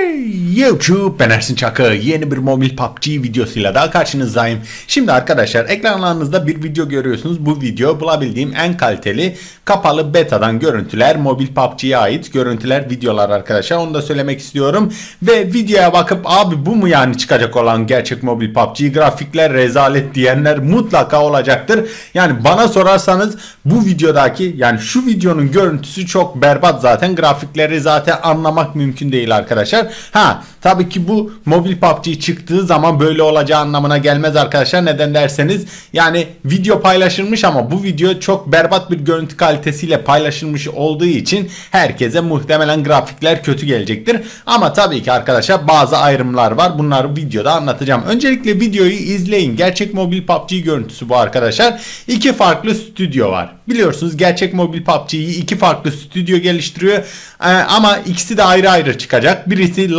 YouTube, ben Ersin Çakır. Yeni bir mobil PUBG videosuyla daha karşınızdayım. Şimdi arkadaşlar ekranlarınızda bir video görüyorsunuz. Bu video bulabildiğim en kaliteli kapalı betadan görüntüler, mobil PUBG'ye ait görüntüler, videolar arkadaşlar. Onu da söylemek istiyorum. Ve videoya bakıp abi bu mu yani çıkacak olan gerçek mobil PUBG, grafikler rezalet diyenler mutlaka olacaktır. Yani bana sorarsanız bu videodaki, yani şu videonun görüntüsü çok berbat zaten. Grafikleri zaten anlamak mümkün değil arkadaşlar. Tabii ki bu mobil PUBG çıktığı zaman böyle olacağı anlamına gelmez arkadaşlar. Neden derseniz, yani video paylaşılmış ama bu video çok berbat bir görüntü kalitesiyle paylaşılmış olduğu için herkese muhtemelen grafikler kötü gelecektir. Ama tabii ki arkadaşlar bazı ayrımlar var. Bunları videoda anlatacağım. Öncelikle videoyu izleyin. Gerçek mobil PUBG görüntüsü bu arkadaşlar. İki farklı stüdyo var. Biliyorsunuz gerçek mobil PUBG'yi iki farklı stüdyo geliştiriyor. Ama ikisi de ayrı ayrı çıkacak. Birisi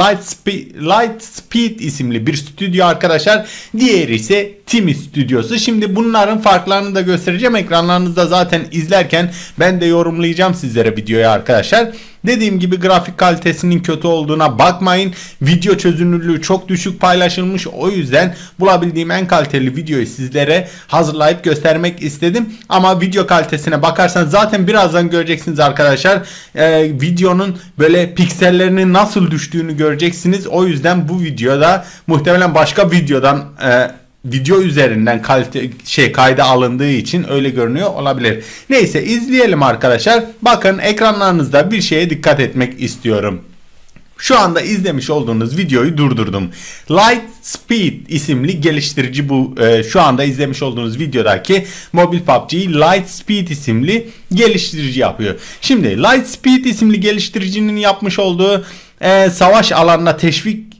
Lightspeed isimli bir stüdyo arkadaşlar. Diğeri ise Timi stüdyosu. Şimdi bunların farklarını da göstereceğim. Ekranlarınızda zaten izlerken ben de yorumlayacağım sizlere videoyu arkadaşlar. Dediğim gibi grafik kalitesinin kötü olduğuna bakmayın. Video çözünürlüğü çok düşük paylaşılmış. O yüzden bulabildiğim en kaliteli videoyu sizlere hazırlayıp göstermek istedim. Ama video kalitesine bakarsanız zaten birazdan göreceksiniz arkadaşlar. Videonun böyle piksellerinin nasıl düştüğünü göreceksiniz. O yüzden bu videoda muhtemelen başka videodan video üzerinden kayda alındığı için öyle görünüyor olabilir. Neyse, izleyelim arkadaşlar. Bakın ekranlarınızda bir şeye dikkat etmek istiyorum. Şu anda izlemiş olduğunuz videoyu durdurdum. Lightspeed isimli geliştirici bu şu anda izlemiş olduğunuz videodaki mobil PUBG'yi Lightspeed isimli geliştirici yapıyor. Şimdi Lightspeed isimli geliştiricinin yapmış olduğu savaş alanına teşvik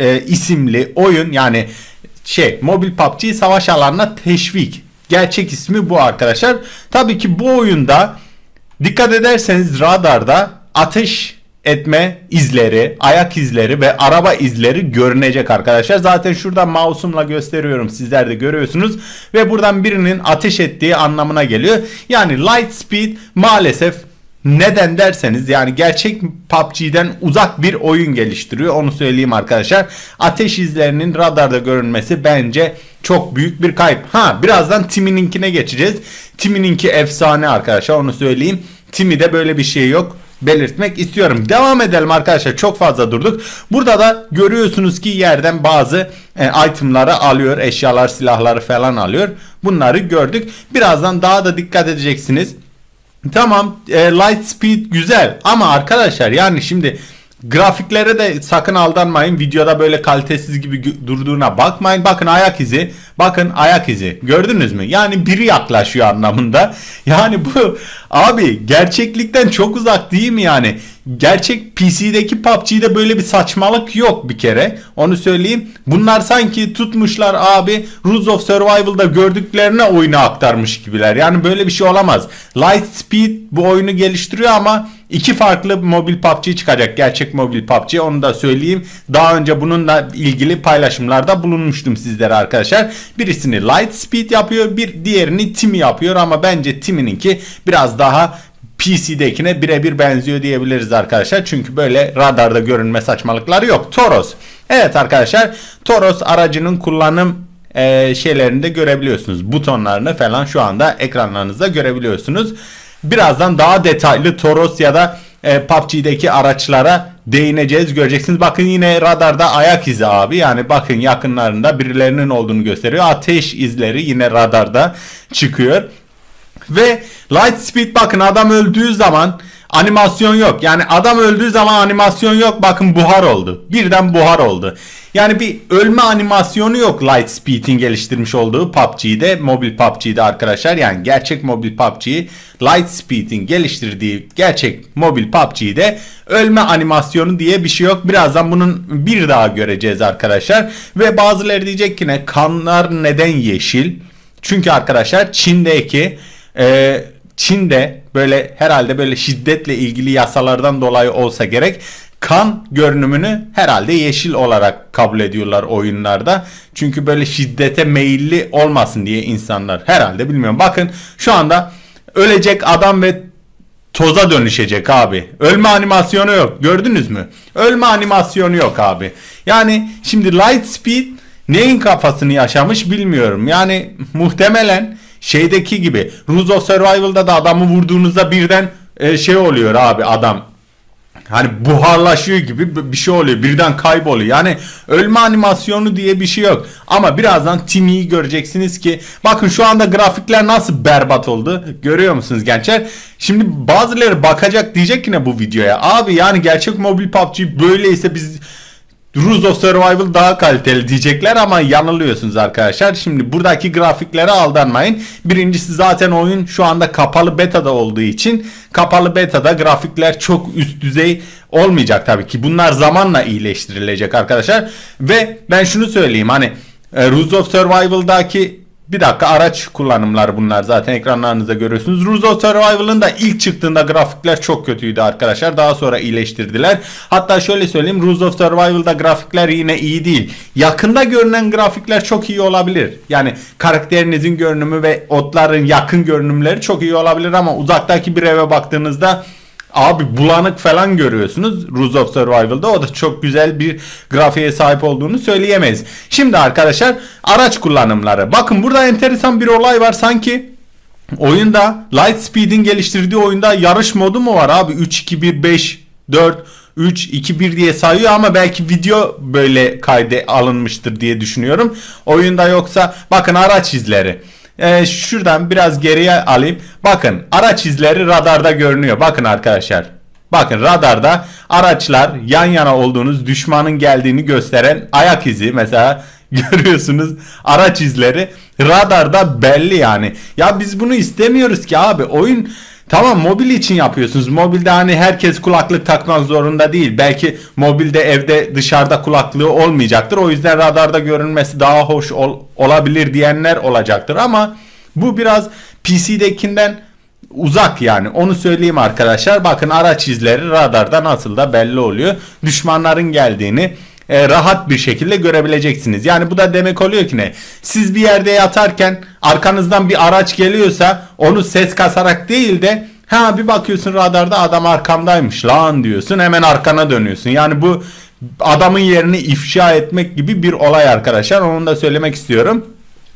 isimli oyun, yani mobil PUBG savaş alanına teşvik. Gerçek ismi bu arkadaşlar. Tabii ki bu oyunda dikkat ederseniz radarda ateş etme izleri, ayak izleri ve araba izleri görünecek arkadaşlar. Zaten şuradan mouse'umla gösteriyorum. Sizler de görüyorsunuz. Ve buradan birinin ateş ettiği anlamına geliyor. Yani Lightspeed maalesef, neden derseniz, yani gerçek PUBG'den uzak bir oyun geliştiriyor. Onu söyleyeyim arkadaşlar. Ateş izlerinin radarda görünmesi bence çok büyük bir kayıp. Birazdan Timi'ninkine geçeceğiz. Timi'ninki efsane arkadaşlar, onu söyleyeyim. Timi'de böyle bir şey yok. Belirtmek istiyorum. Devam edelim arkadaşlar. Çok fazla durduk. Burada da görüyorsunuz ki yerden bazı itemları alıyor. Eşyalar, silahları falan alıyor. Bunları gördük. Birazdan daha da dikkat edeceksiniz. Tamam, Lightspeed güzel ama arkadaşlar, yani şimdi grafiklere de sakın aldanmayın. Videoda böyle kalitesiz gibi durduğuna bakmayın. Bakın ayak izi. Bakın ayak izi. Gördünüz mü? Yani biri yaklaşıyor anlamında. Yani bu abi gerçeklikten çok uzak değil mi yani? Gerçek PC'deki PUBG'de böyle bir saçmalık yok bir kere. Onu söyleyeyim. Bunlar sanki tutmuşlar abi, Rules of Survival'da gördüklerine oyuna aktarmış gibiler. Yani böyle bir şey olamaz. Lightspeed bu oyunu geliştiriyor ama iki farklı mobil PUBG çıkacak. Gerçek mobil PUBG, onu da söyleyeyim. Daha önce bununla ilgili paylaşımlarda bulunmuştum sizlere arkadaşlar. Birisini Lightspeed yapıyor, bir diğerini Timi yapıyor ama bence Timi'ninki biraz daha PC'dekine birebir benziyor diyebiliriz arkadaşlar. Çünkü böyle radarda görünme saçmalıkları yok. Toros. Evet arkadaşlar, Toros aracının kullanım şeylerini de görebiliyorsunuz. Butonlarını falan şu anda ekranlarınızda görebiliyorsunuz. Birazdan daha detaylı Toros ya da PUBG'deki araçlara değineceğiz, göreceksiniz. Bakın yine radarda ayak izi abi. Yani bakın yakınlarında birilerinin olduğunu gösteriyor. Ateş izleri yine radarda çıkıyor. Ve Lightspeed, bakın adam öldüğü zaman animasyon yok. Yani adam öldüğü zaman animasyon yok. Bakın buhar oldu. Birden buhar oldu. Yani bir ölme animasyonu yok Lightspeed'in geliştirmiş olduğu PUBG'de, mobil PUBG'de arkadaşlar. Yani gerçek mobil PUBG'yi Lightspeed'in geliştirdiği gerçek mobil PUBG'de ölme animasyonu diye bir şey yok. Birazdan bunun bir daha göreceğiz arkadaşlar. Ve bazıları diyecek ki ne, kanlar neden yeşil? Çünkü arkadaşlar Çin'de böyle herhalde böyle şiddetle ilgili yasalardan dolayı olsa gerek, kan görünümünü herhalde yeşil olarak kabul ediyorlar oyunlarda. Çünkü böyle şiddete meyilli olmasın diye insanlar, herhalde bilmiyorum. Bakın şu anda ölecek adam ve toza dönüşecek abi. Ölme animasyonu yok. Gördünüz mü? Ölme animasyonu yok abi. Yani şimdi Lightspeed neyin kafasını yaşamış bilmiyorum. Yani muhtemelen şeydeki gibi Rules of Survival'da da adamı vurduğunuzda birden şey oluyor abi, adam hani buharlaşıyor gibi bir şey oluyor. Birden kayboluyor. Yani ölme animasyonu diye bir şey yok. Ama birazdan Timmy'yi göreceksiniz ki bakın şu anda grafikler nasıl berbat oldu. Görüyor musunuz gençler? Şimdi bazıları bakacak, diyecek ki ne bu videoya? Abi yani gerçek mobil PUBG böyleyse biz Rules of Survival daha kaliteli diyecekler ama yanılıyorsunuz arkadaşlar. Şimdi buradaki grafiklere aldanmayın. Birincisi zaten oyun şu anda kapalı beta'da olduğu için kapalı beta'da grafikler çok üst düzey olmayacak tabii ki. Bunlar zamanla iyileştirilecek arkadaşlar. Ve ben şunu söyleyeyim, hani Rules of Survival'daki bir dakika araç kullanımları bunlar zaten ekranlarınızda görüyorsunuz. Rules of Survival'ın da ilk çıktığında grafikler çok kötüydü arkadaşlar. Daha sonra iyileştirdiler. Hatta şöyle söyleyeyim, Rules of Survival'da grafikler yine iyi değil. Yakında görünen grafikler çok iyi olabilir. Yani karakterinizin görünümü ve otların yakın görünümleri çok iyi olabilir ama uzaktaki bir eve baktığınızda abi bulanık falan görüyorsunuz Rules of Survival'da. O da çok güzel bir grafiğe sahip olduğunu söyleyemeyiz. Şimdi arkadaşlar araç kullanımları. Bakın burada enteresan bir olay var. Sanki oyunda Lightspeed'in geliştirdiği oyunda yarış modu mu var abi? 3-2-1-5-4-3-2-1 diye sayıyor ama belki video böyle kayda alınmıştır diye düşünüyorum. Oyunda yoksa bakın araç izleri. Şuradan biraz geriye alayım. Bakın araç izleri radarda görünüyor. Bakın arkadaşlar. Bakın radarda araçlar yan yana olduğunuz, düşmanın geldiğini gösteren ayak izi mesela görüyorsunuz. Araç izleri radarda belli yani. Ya biz bunu istemiyoruz ki abi. Oyun tamam, mobil için yapıyorsunuz. Mobilde hani herkes kulaklık takmak zorunda değil. Belki mobilde evde dışarıda kulaklığı olmayacaktır. O yüzden radarda görünmesi daha hoş olabilir diyenler olacaktır. Ama bu biraz PC'dekinden uzak yani. Onu söyleyeyim arkadaşlar. Bakın araç izleri radarda nasıl da belli oluyor. Düşmanların geldiğini rahat bir şekilde görebileceksiniz. Yani bu da demek oluyor ki ne? Siz bir yerde yatarken arkanızdan bir araç geliyorsa onu ses kasarak değil de bir bakıyorsun radarda adam arkamdaymış lan diyorsun, hemen arkana dönüyorsun. Yani bu adamın yerini ifşa etmek gibi bir olay arkadaşlar. Onu da söylemek istiyorum.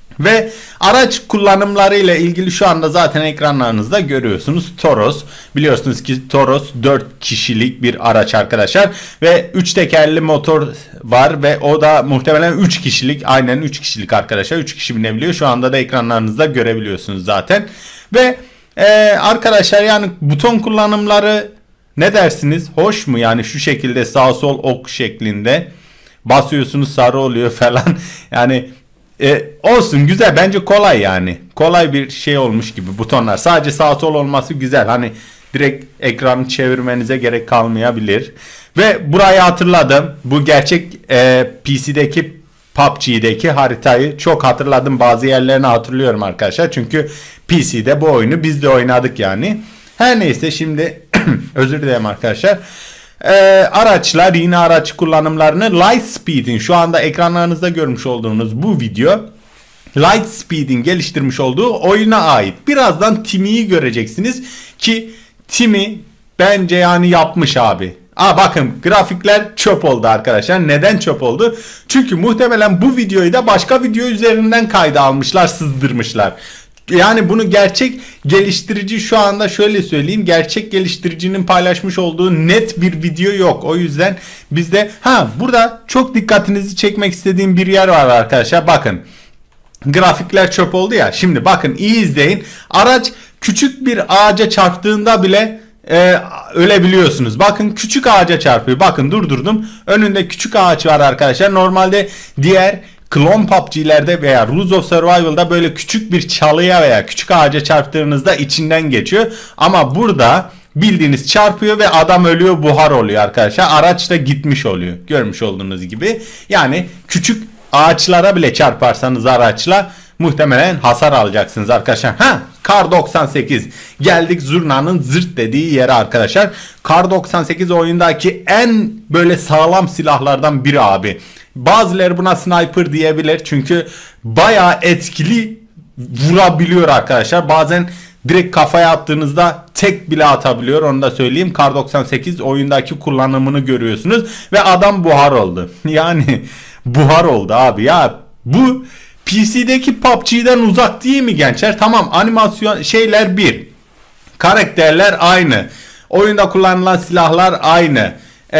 Ve araç kullanımları ile ilgili şu anda zaten ekranlarınızda görüyorsunuz. Toros, biliyorsunuz ki Toros 4 kişilik bir araç arkadaşlar ve 3 tekerli motor var ve o da muhtemelen 3 kişilik, aynen 3 kişilik arkadaşlar, 3 kişi binebiliyor. Şu anda da ekranlarınızda görebiliyorsunuz zaten. Ve arkadaşlar yani buton kullanımları ne dersiniz? Hoş mu? Yani şu şekilde sağ sol ok şeklinde basıyorsunuz, sarı oluyor falan. Yani olsun, güzel, bence kolay yani. Kolay bir şey olmuş gibi butonlar. Sadece sağ sol olması güzel. Hani direkt ekranı çevirmenize gerek kalmayabilir. Ve burayı hatırladım. Bu gerçek PC'deki PUBG'deki haritayı çok hatırladım. Bazı yerlerini hatırlıyorum arkadaşlar. Çünkü PC'de bu oyunu biz de oynadık yani. Her neyse şimdi özür dilerim arkadaşlar. Araçlar, yine araç kullanımlarını Lightspeed'in şu anda ekranlarınızda görmüş olduğunuz bu video Lightspeed'in geliştirmiş olduğu oyuna ait. Birazdan Timmy'yi göreceksiniz ki Timmy bence yani yapmış abi. Bakın grafikler çöp oldu arkadaşlar. Neden çöp oldu? Çünkü muhtemelen bu videoyu da başka video üzerinden kayda almışlar, sızdırmışlar. Yani bunu gerçek geliştirici, şu anda şöyle söyleyeyim, gerçek geliştiricinin paylaşmış olduğu net bir video yok. O yüzden bizde burada çok dikkatinizi çekmek istediğim bir yer var arkadaşlar. Bakın grafikler çöp oldu ya. Şimdi bakın iyi izleyin. Araç küçük bir ağaca çarptığında bile ölebiliyorsunuz. Bakın küçük ağaca çarpıyor. Bakın durdurdum. Önünde küçük ağaç var arkadaşlar. Normalde diğer klon PUBG'lerde veya Rules of Survival'da böyle küçük bir çalıya veya küçük ağaca çarptığınızda içinden geçiyor. Ama burada bildiğiniz çarpıyor ve adam ölüyor, buhar oluyor arkadaşlar. Araç da gitmiş oluyor. Görmüş olduğunuz gibi. Yani küçük ağaçlara bile çarparsanız araçla muhtemelen hasar alacaksınız arkadaşlar. Kar 98. Geldik zurnanın zırt dediği yere arkadaşlar. Kar 98 oyundaki en böyle sağlam silahlardan biri abi. Bazıları buna sniper diyebilir çünkü bayağı etkili vurabiliyor arkadaşlar. Bazen direkt kafaya attığınızda tek bile atabiliyor, onu da söyleyeyim. Kar 98 oyundaki kullanımını görüyorsunuz ve adam buhar oldu. Yani buhar oldu abi ya. Bu PC'deki PUBG'den uzak değil mi gençler? Tamam, animasyon şeyler bir. Karakterler aynı. Oyunda kullanılan silahlar aynı.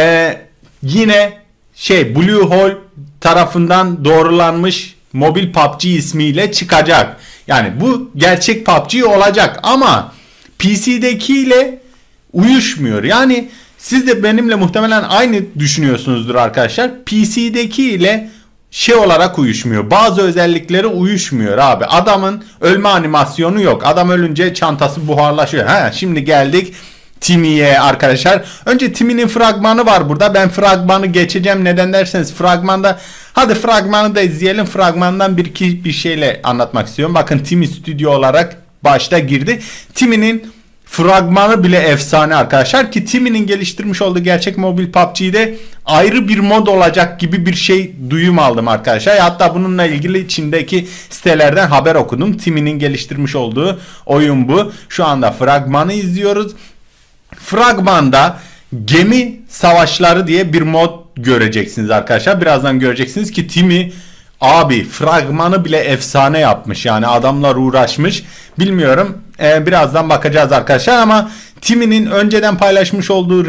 Yine Blue Hole tarafından doğrulanmış mobil PUBG ismiyle çıkacak. Yani bu gerçek PUBG olacak ama PC'dekiyle uyuşmuyor. Yani siz de benimle muhtemelen aynı düşünüyorsunuzdur arkadaşlar. PC'deki ile olarak uyuşmuyor. Bazı özellikleri uyuşmuyor abi. Adamın ölme animasyonu yok. Adam ölünce çantası buharlaşıyor. Şimdi geldik Timmy'ye arkadaşlar. Önce Timmy'nin fragmanı var burada. Ben fragmanı geçeceğim. Neden derseniz fragmanda, hadi fragmanı da izleyelim. Fragmandan bir şeyle anlatmak istiyorum. Bakın Timmy stüdyo olarak başta girdi. Timmy'nin fragmanı bile efsane arkadaşlar, ki Timmy'nin geliştirmiş olduğu gerçek mobil PUBG'de ayrı bir mod olacak gibi bir duyum aldım arkadaşlar. Hatta bununla ilgili Çin'deki sitelerden haber okudum. Timmy'nin geliştirmiş olduğu oyun bu. Şu anda fragmanı izliyoruz. Fragmanda gemi savaşları diye bir mod göreceksiniz arkadaşlar. Birazdan göreceksiniz ki Timmy abi fragmanı bile efsane yapmış. Yani adamlar uğraşmış. Bilmiyorum. Birazdan bakacağız arkadaşlar ama Timmy'nin önceden paylaşmış olduğu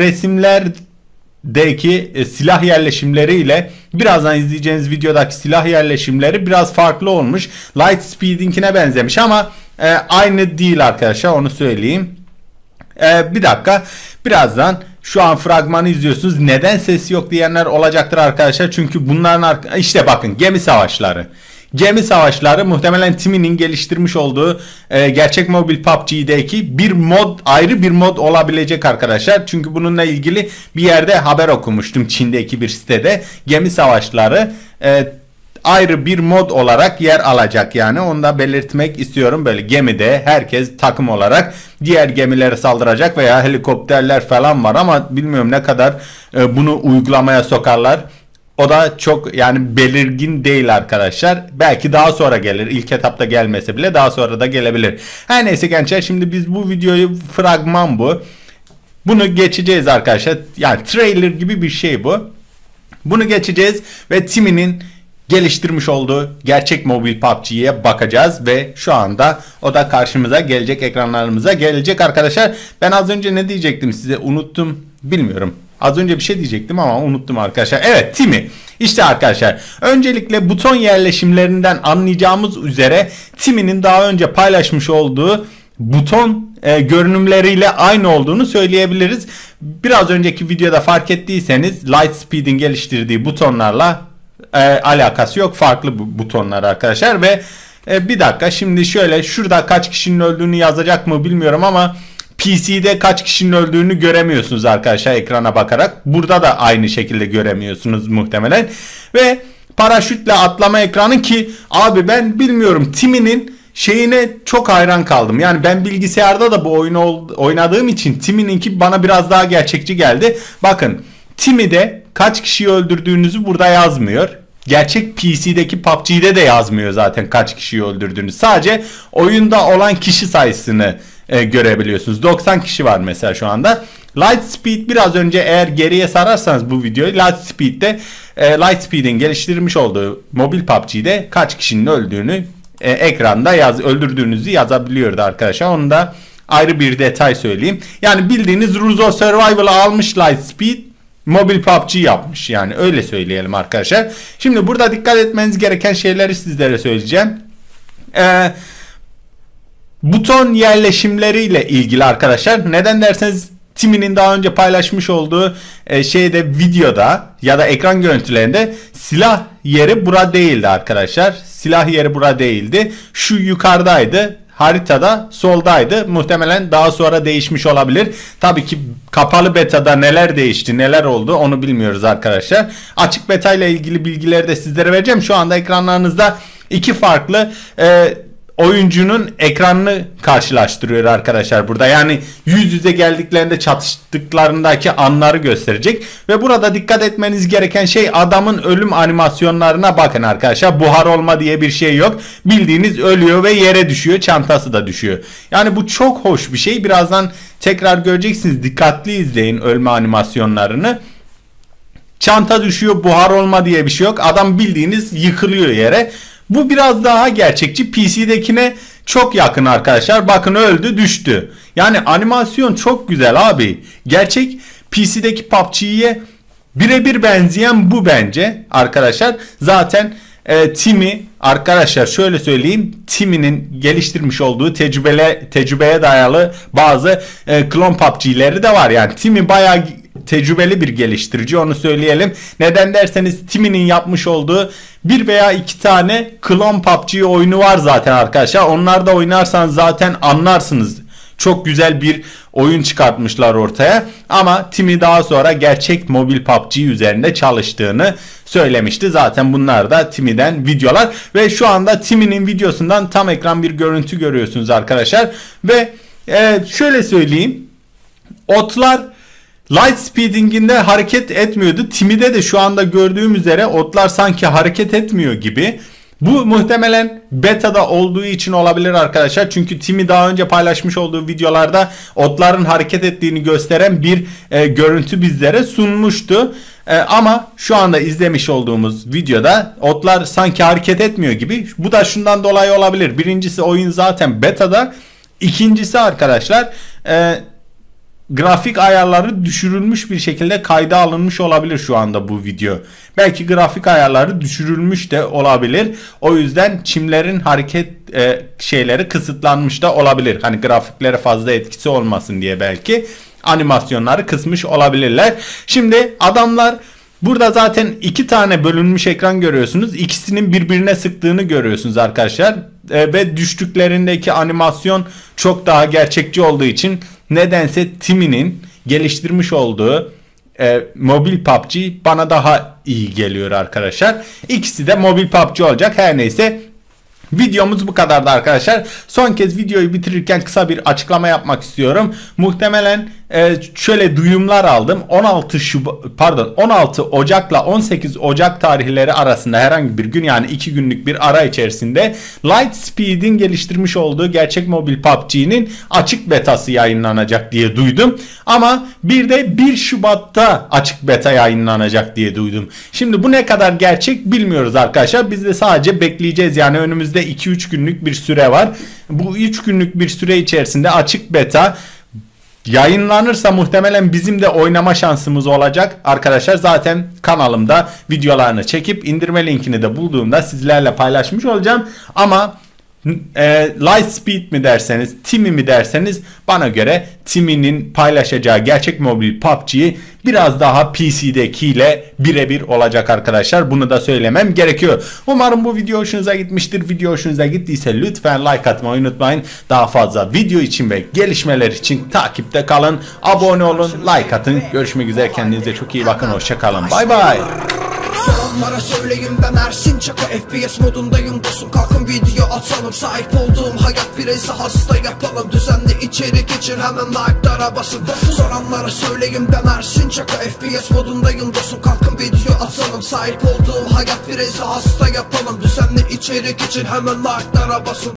resimlerdeki silah yerleşimleriyle birazdan izleyeceğiniz videodaki silah yerleşimleri biraz farklı olmuş. Lightspeed'inkine benzemiş ama aynı değil arkadaşlar, onu söyleyeyim. Bir dakika, birazdan, şu an fragmanı izliyorsunuz. Neden ses yok diyenler olacaktır arkadaşlar. Çünkü bunların işte bakın, gemi savaşları. Gemi savaşları muhtemelen Timmy'nin geliştirmiş olduğu gerçek mobil PUBG'deki bir mod, ayrı bir mod olabilecek arkadaşlar. Çünkü bununla ilgili bir yerde haber okumuştum, Çin'deki bir sitede. Gemi savaşları ayrı bir mod olarak yer alacak, yani onu da belirtmek istiyorum. Böyle gemide herkes takım olarak diğer gemilere saldıracak veya helikopterler falan var ama bilmiyorum ne kadar bunu uygulamaya sokarlar. O da çok yani belirgin değil arkadaşlar. Belki daha sonra gelir. İlk etapta gelmese bile daha sonra da gelebilir. Her neyse gençler, şimdi biz bu videoyu, fragman bu. Bunu geçeceğiz arkadaşlar. Yani trailer gibi bir şey bu. Bunu geçeceğiz ve Timmy'nin geliştirmiş olduğu gerçek mobil PUBG'ye bakacağız ve şu anda o da karşımıza gelecek, ekranlarımıza gelecek arkadaşlar. Ben az önce ne diyecektim size, unuttum, bilmiyorum. Az önce bir şey diyecektim ama unuttum arkadaşlar. Evet, Timmy. İşte arkadaşlar, öncelikle buton yerleşimlerinden anlayacağımız üzere Timmy'nin daha önce paylaşmış olduğu buton görünümleriyle aynı olduğunu söyleyebiliriz. Biraz önceki videoda fark ettiyseniz Lightspeed'in geliştirdiği butonlarla alakası yok. Farklı butonlar arkadaşlar ve bir dakika, şimdi şöyle, şurada kaç kişinin öldüğünü yazacak mı bilmiyorum ama PC'de kaç kişinin öldüğünü göremiyorsunuz arkadaşlar ekrana bakarak. Burada da aynı şekilde göremiyorsunuz muhtemelen. Ve paraşütle atlama ekranı, ki abi ben bilmiyorum, Timmy'nin şeyine çok hayran kaldım. Yani ben bilgisayarda da bu oyunu oynadığım için Timmy'ninki bana biraz daha gerçekçi geldi. Bakın, Timmy'de kaç kişiyi öldürdüğünüzü burada yazmıyor. Gerçek PC'deki PUBG'de de yazmıyor zaten kaç kişiyi öldürdüğünüz. Sadece oyunda olan kişi sayısını görebiliyorsunuz. 90 kişi var mesela şu anda. Lightspeed, biraz önce eğer geriye sararsanız bu videoyu, Lightspeed'de Lightspeed'in geliştirmiş olduğu mobil PUBG'de kaç kişinin öldüğünü ekranda öldürdüğünüzü yazabiliyordu arkadaşlar. Onu da ayrı bir detay söyleyeyim. Yani bildiğiniz Ruzo Survival'ı almış Lightspeed, mobil PUBG yapmış, yani öyle söyleyelim arkadaşlar. Şimdi burada dikkat etmeniz gereken şeyleri sizlere söyleyeceğim. Buton yerleşimleriyle ilgili arkadaşlar. Neden derseniz, Timmy'nin daha önce paylaşmış olduğu videoda ya da ekran görüntülerinde silah yeri bura değildi arkadaşlar. Silah yeri bura değildi. Şu yukarıdaydı. Haritada soldaydı. Muhtemelen daha sonra değişmiş olabilir. Tabii ki kapalı betada neler değişti, neler oldu onu bilmiyoruz arkadaşlar. Açık beta ile ilgili bilgileri de sizlere vereceğim. Şu anda ekranlarınızda iki farklı oyuncunun ekranını karşılaştırıyor arkadaşlar burada. Yani yüz yüze geldiklerinde çatıştıklarındaki anları gösterecek. Ve burada dikkat etmeniz gereken şey, adamın ölüm animasyonlarına bakın arkadaşlar. Buhar olma diye bir şey yok. Bildiğiniz ölüyor ve yere düşüyor. Çantası da düşüyor. Yani bu çok hoş bir şey. Birazdan tekrar göreceksiniz. Dikkatli izleyin ölme animasyonlarını. Çanta düşüyor, buhar olma diye bir şey yok. Adam bildiğiniz yıkılıyor yere. Bu biraz daha gerçekçi. PC'dekine çok yakın arkadaşlar. Bakın öldü, düştü. Yani animasyon çok güzel abi. Gerçek PC'deki PUBG'ye birebir benzeyen bu bence arkadaşlar. Zaten Timi arkadaşlar şöyle söyleyeyim. Timi'nin geliştirmiş olduğu tecrübeye dayalı bazı klon PUBG'leri de var. Yani Timi bayağı tecrübeli bir geliştirici, onu söyleyelim. Neden derseniz Timi'nin yapmış olduğu bir veya iki tane klon PUBG oyunu var zaten arkadaşlar. Onlar da oynarsanız zaten anlarsınız. Çok güzel bir oyun çıkartmışlar ortaya. Ama Timi daha sonra gerçek mobil PUBG üzerinde çalıştığını söylemişti. Zaten bunlar da Timi'den videolar. Ve şu anda Timi'nin videosundan tam ekran bir görüntü görüyorsunuz arkadaşlar. Ve şöyle söyleyeyim. Otlar light speeding'inde hareket etmiyordu. Timi'de de şu anda gördüğüm üzere otlar sanki hareket etmiyor gibi. Bu muhtemelen beta'da olduğu için olabilir arkadaşlar. Çünkü Timi daha önce paylaşmış olduğu videolarda otların hareket ettiğini gösteren bir görüntü bizlere sunmuştu. Ama şu anda izlemiş olduğumuz videoda otlar sanki hareket etmiyor gibi. Bu da şundan dolayı olabilir. Birincisi, oyun zaten beta'da. İkincisi arkadaşlar, grafik ayarları düşürülmüş bir şekilde kayda alınmış olabilir şu anda bu video. Belki grafik ayarları düşürülmüş de olabilir. O yüzden çimlerin hareket şeyleri kısıtlanmış da olabilir. Hani grafiklere fazla etkisi olmasın diye belki animasyonları kısmış olabilirler. Şimdi adamlar burada zaten iki tane bölünmüş ekran görüyorsunuz. İkisinin birbirine sıktığını görüyorsunuz arkadaşlar. Ve düştüklerindeki animasyon çok daha gerçekçi olduğu için nedense Timi'nin geliştirmiş olduğu mobil PUBG bana daha iyi geliyor arkadaşlar. İkisi de mobil PUBG olacak. Her neyse, videomuz bu kadardı arkadaşlar. Son kez videoyu bitirirken kısa bir açıklama yapmak istiyorum. Muhtemelen şöyle duyumlar aldım. 16 Ocak'la 18 Ocak tarihleri arasında herhangi bir gün, yani 2 günlük bir ara içerisinde Lightspeed'in geliştirmiş olduğu gerçek mobil PUBG'nin açık betası yayınlanacak diye duydum. Ama bir de 1 Şubat'ta açık beta yayınlanacak diye duydum. Şimdi bu ne kadar gerçek bilmiyoruz arkadaşlar. Biz de sadece bekleyeceğiz. Yani önümüzde 2-3 günlük bir süre var. Bu 3 günlük bir süre içerisinde açık beta yayınlanırsa muhtemelen bizim de oynama şansımız olacak arkadaşlar. Zaten kanalımda videolarını çekip indirme linkini de bulduğumda sizlerle paylaşmış olacağım. Ama Lightspeed mi derseniz, Timi mi derseniz, bana göre Timi'nin paylaşacağı gerçek mobil PUBG biraz daha PC'dekiyle birebir olacak arkadaşlar. Bunu da söylemem gerekiyor. Umarım bu video hoşunuza gitmiştir. Video hoşunuza gittiyse lütfen like atmayı unutmayın. Daha fazla video için ve gelişmeler için takipte kalın. Abone olun, like atın. Görüşmek üzere. Kendinize çok iyi bakın. Hoşça kalın. Bay bay. Soranlara söyleyin, ben Ersin Çaka, FPS modundayım dostum, kalkın video atalım. Sahip olduğum hayat bireyse hasta yapalım. Düzenli içerik için hemen like'lara basın. Soranlara söyleyin, ben Ersin Çaka, FPS modundayım dostum, kalkın video atalım. Sahip olduğum hayat bireyse hasta yapalım. Düzenli içerik için hemen like'lara basın.